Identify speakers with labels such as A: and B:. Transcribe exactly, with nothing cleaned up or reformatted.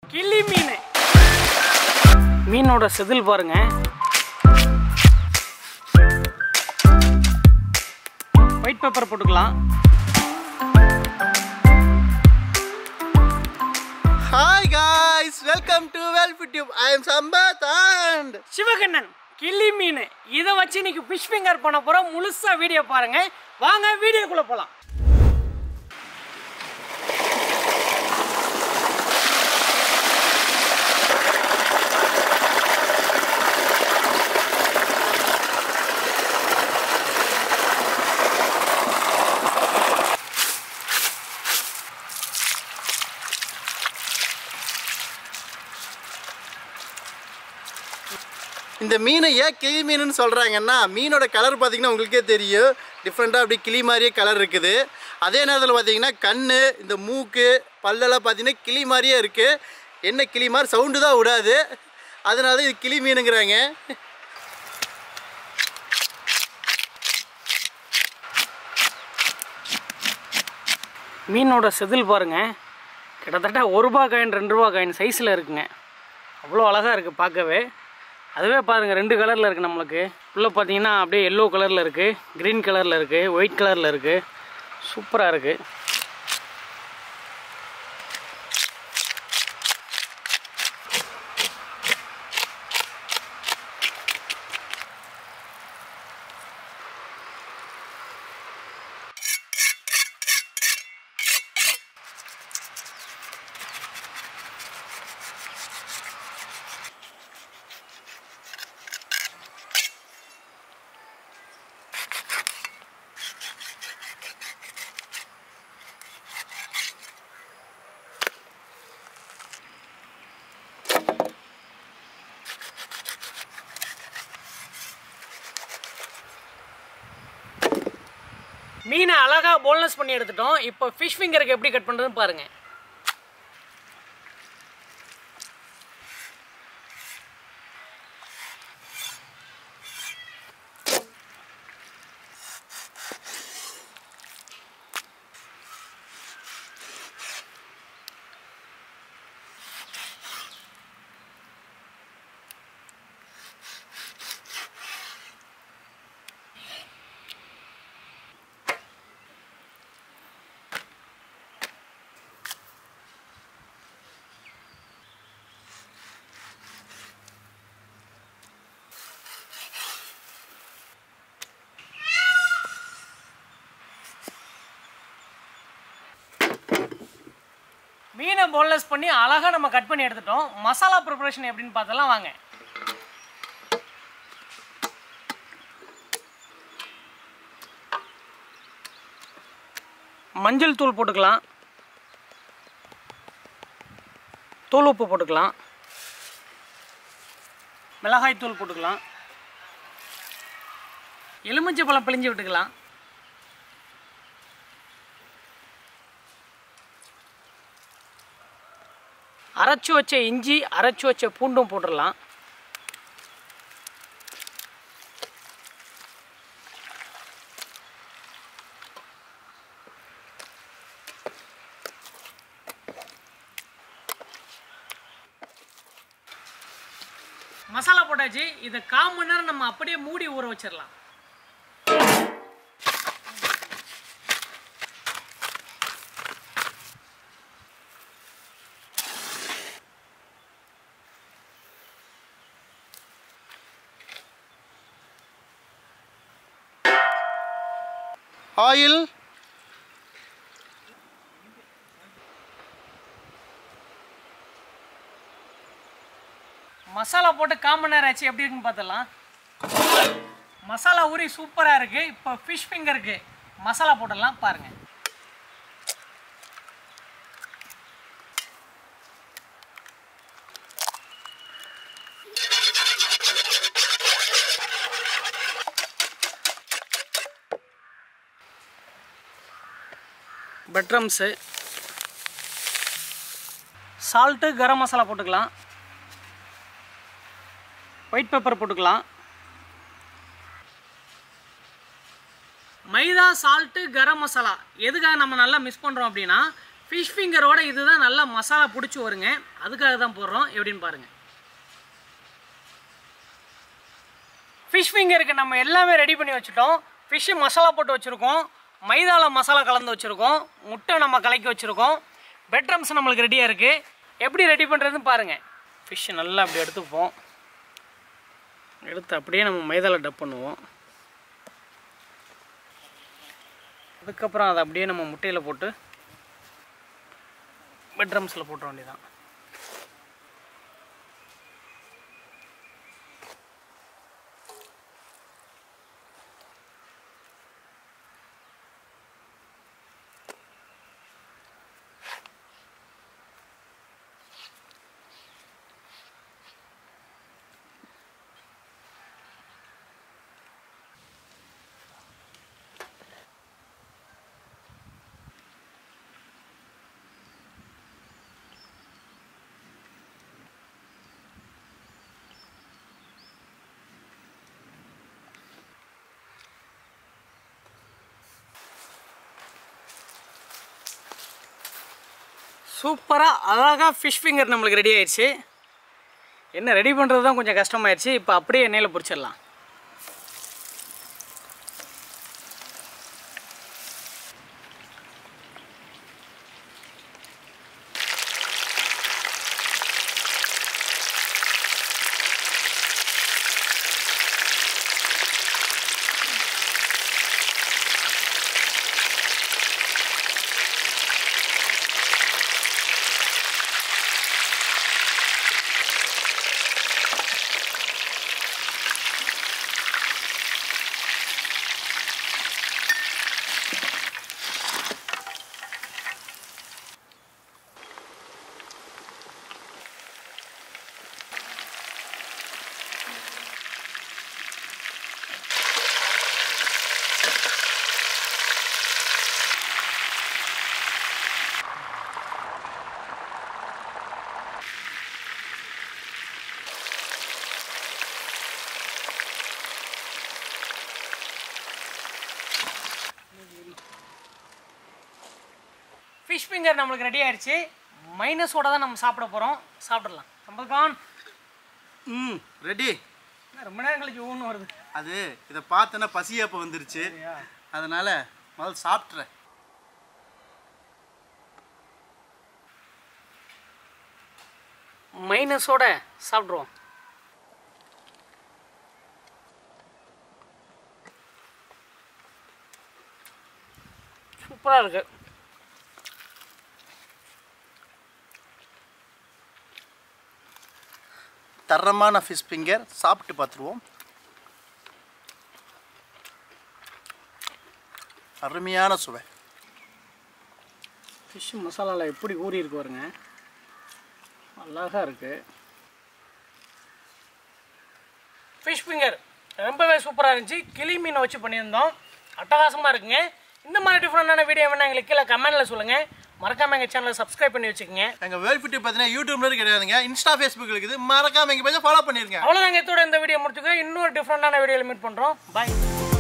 A: கிளி மீன். மீனோட செதில் பாருங்க. ஒயிட் பேப்பர் போட்டுக்கலாம்.
B: Hi guys, welcome to WellFoodTube. I am Sambath and
A: Sivakannan. கிளி மீன் இதை வச்சு இன்னைக்கு ஃபிஷ் ஃபிங்கர் பண்ண போறோம். முழுசா வீடியோ பாருங்க. வாங்க வீடியோக்குள்ள போலாம்.
B: இந்த மீனை ஏன் கிளி மீனுன்னு சொல்கிறாங்கன்னா, மீனோட கலர் பார்த்திங்கன்னா உங்களுக்கே தெரியும், டிஃப்ரெண்ட்டாக அப்படி கிளி மாதிரியே கலர் இருக்குது. அதே நேரத்தில் பார்த்திங்கன்னா கண், இந்த மூக்கு, பல்லெல்லாம் பார்த்திங்கன்னா கிளி மாதிரியே இருக்குது. என்ன கிளி மாதிரி சவுண்டு தான் விடாது, அதனால இது கிளி மீனுங்கிறாங்க.
A: மீனோட செதில் பாருங்க. கிட்டத்தட்ட ஒரு ரூபா காயின் ரெண்டு ரூபா காயின் சைஸில் இருக்குங்க. அவ்வளோ அழகாக இருக்குது பார்க்கவே. அதுவே பாருங்கள் ரெண்டு கலரில் இருக்குது. நம்மளுக்கு உள்ளே பார்த்தீங்கன்னா அப்படியே எல்லோ கலரில் இருக்குது, க்ரீன் கலரில் இருக்குது, ஒயிட் கலரில் இருக்குது. சூப்பராக இருக்குது. மீனை அழகாக போன்லெஸ் பண்ணி எடுத்துட்டோம். இப்போ ஃபிஷ் ஃபிங்கருக்கு எப்படி கட் பண்ணுறதுன்னு பாருங்கள். மீனை போன்லெஸ் பண்ணி அழகாக நம்ம கட் பண்ணி எடுத்துட்டோம். மசாலா ப்ரிப்பரேஷன் எப்படின்னு பார்த்தலாம் வாங்க. மஞ்சள் தூள் போட்டுக்கலாம், தூள் உப்பு போட்டுக்கலாம், மிளகாய் தூள் போட்டுக்கலாம், எலுமிச்சை பழம் பிழிஞ்சு விட்டுக்கலாம், அரைச்சி வச்ச இஞ்சி, அரைச்சி வச்ச பூண்டும் போட்டுடலாம். மசாலா போட்டாச்சு. இதை கால் மணி நேரம் நம்ம அப்படியே மூடி ஊற வச்சிடலாம்.
B: ஆயில்,
A: மசாலா போட்டு கால் மணி நேரம் ஆச்சு. எப்படி இருக்குன்னு பார்த்தலாம். மசாலா ஊறி சூப்பராக இருக்குது. இப்போ ஃபிஷ் ஃபிங்கருக்கு மசாலா போட்டுடலாம் பாருங்கள். பட்ரம்ஸு, சால்ட்டு, கரம் மசாலா போட்டுக்கலாம், ஒயிட் பெப்பர் போட்டுக்கலாம், மைதா, சால்ட்டு, கரம் மசாலா. எதுக்காக நம்ம நல்லா மிக்ஸ் பண்ணுறோம் அப்படின்னா, ஃபிஷ் ஃபிங்கரோட இதுதான் நல்லா மசாலா பிடிச்சி வருங்க, அதுக்காக தான் போடுறோம். எப்படின்னு பாருங்கள். ஃபிஷ் ஃபிங்கருக்கு நம்ம எல்லாமே ரெடி பண்ணி வச்சுட்டோம். ஃபிஷ்ஷு மசாலா போட்டு வச்சுருக்கோம், மைதாவில் மசாலா கலந்து வச்சுருக்கோம், முட்டை நம்ம கலக்கி வச்சுருக்கோம், பெட் ட்ரம்ஸ் நம்மளுக்கு ரெடியாக இருக்குது. எப்படி ரெடி பண்ணுறதுன்னு பாருங்கள். ஃபிஷ்ஷு நல்லா அப்படி எடுத்துப்போம், எடுத்து அப்படியே நம்ம மைதாவில் டப் பண்ணுவோம். அதுக்கப்புறம் அதை அப்படியே நம்ம முட்டையில் போட்டு பெட் ட்ரம்ஸில் போட்டுற வேண்டியதான். சூப்பராக அழகாக ஃபிஷ் ஃபிங்கர் நம்மளுக்கு ரெடி ஆயிடுச்சு. என்ன ரெடி பண்ணுறது தான் கொஞ்சம் கஷ்டமாயிடுச்சு. இப்போ அப்படியே எண்ணெயில் பொரிச்சிடலாம். ஃபிஷ் ஃபிங்கர் நம்மளுக்கு ரெடி ஆயிடுச்சு. மைனஸோட தான் நம்ம சாப்பிட போகிறோம். சாப்பிடலாம். சம்பத்கான்.
B: ம் ரெடி.
A: ரொம்ப நேரம் கழிச்சு ஊன்னு வருது.
B: அது இதை பார்த்தோன்னா பசியாப்போ வந்துருச்சு, அதனால் முதல்ல சாப்பிட்றேன்.
A: மைனஸோட சாப்பிட்ருவோம். சூப்பராக இருக்குது.
B: தரமான ஃபிஷ் ஃபிங்கர் சாப்பிட்டு பார்த்துருவோம். அருமையான சுவை.
A: ஃபிஷ் மசாலாவில் எப்படி ஊறி இருக்கு பாருங்க, அழகாக இருக்குது. ஃபிஷ் ஃபிங்கர் ரொம்பவே சூப்பராக இருந்துச்சு. கிளி மீனை வச்சு பண்ணியிருந்தோம், அட்டகாசமாக இருக்குங்க. இந்த மாதிரி டிஃப்ரெண்டான வீடியோ வேணா எங்களுக்கு கீழே கமெண்ட்டில் சொல்லுங்கள். மறக்காமல் எங்கள் சேனலை சப்ஸ்கிரைப் பண்ணி வச்சுக்கோங்க.
B: எங்கள் வேல் ஃபிட்டி பார்த்தீங்கன்னா யூடியூப்ல கிடையாதுங்க, இன்ஸ்டா ஃபேஸ்புக் இருக்குது. மறக்காமல் எங்கள் பேஜை ஃபாலோ பண்ணிருங்க.
A: அவ்வளோதாங்க. இதோட இந்த வீடியோ முடிச்சுக்கிறேன். இன்னொரு டிஃப்ரெண்டான வீடியோவில் மீட் பண்ணுறோம். பாய்.